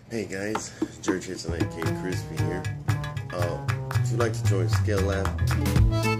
Hey guys, George here tonight, King Crispy here. If you'd like to join Scale Lab,